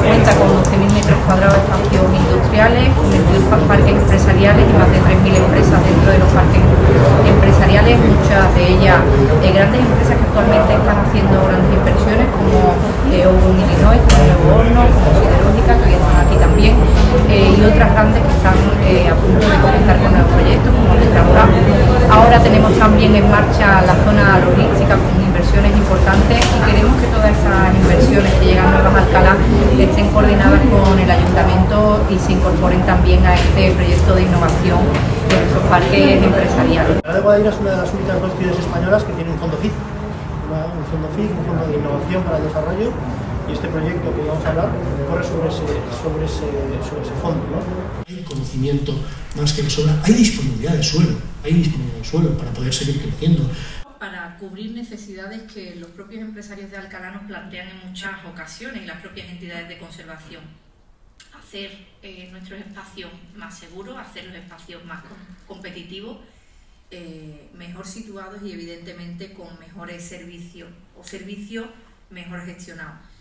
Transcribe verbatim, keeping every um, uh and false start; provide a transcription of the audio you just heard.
cuenta con doce mil metros cuadrados de espacios industriales, con veintidós parques empresariales y más de tres mil empresas dentro de los parques empresariales, muchas de ellas eh, grandes empresas que actualmente están haciendo grandes inversiones como eh, Ouro Illinois, como Nuevo Horno, como Siderúrgica, que hoy están aquí también, eh, y otras grandes que están eh, a punto de comenzar con nuevos proyectos como Tetraura. Ahora tenemos también en marcha la zona logística con inversiones importantes y queremos que todas esas inversiones que llegan nuevas a Alcalá estén coordinadas con el ayuntamiento y se incorporen también a este proyecto de innovación de nuestros parques empresariales. La de Guadira es una de las únicas dos ciudades españolas que tiene un fondo F I C, un fondo F I C, un fondo de innovación para el desarrollo, y este proyecto que vamos a hablar corre sobre ese, sobre ese, sobre ese fondo, ¿no? Hay conocimiento más que de sobra, hay disponibilidad de suelo, hay disponibilidad de suelo para poder seguir creciendo. Para cubrir necesidades que los propios empresarios de Alcalá nos plantean en muchas ocasiones y las propias entidades de conservación. Hacer eh, nuestros espacios más seguros, hacer los espacios más competitivos, eh, mejor situados y evidentemente con mejores servicios o servicios mejor gestionados.